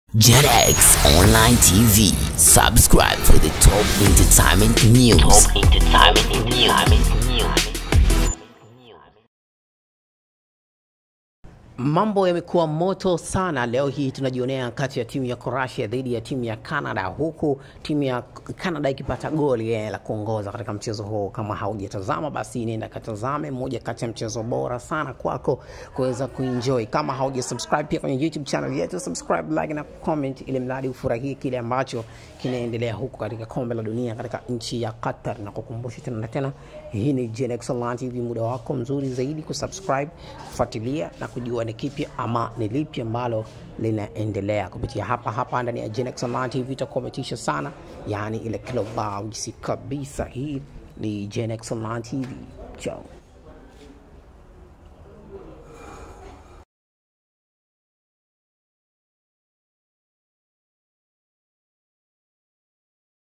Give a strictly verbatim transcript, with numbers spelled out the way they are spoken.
JetX Online T V. Subscribe for the top entertainment news. Top entertainment news. Mambo yamekuwa moto sana. Leo hii tunajionea kati ya timu ya CROATIA dhidi ya timu ya Canada, huku timu ya Canada ikipata goli la kuongoza katika mchezo huo. Kama haujatazama basi nenda katazame, moja kati ya mchezo bora sana kwako kuweza kuenjoy. Kama haujasubscribe pia kwenye YouTube channel yetu, subscribe, like na comment ili mradi ufurahie kile ambacho kinaendelea huko katika kombe la dunia katika nchi ya Qatar. Na kukumbusha tena na tena, hii ni JetX Online T V, muda wako mzuri zaidi kusubscribe, kufuatilia na kujua ni kipi ama ni lipi ambalo linaendelea kupitia hapa hapa ndani ya JetX Online T V. Tutakometisha sana, yani ile global kabisa. Hii ni JetX Online T V. Ciao.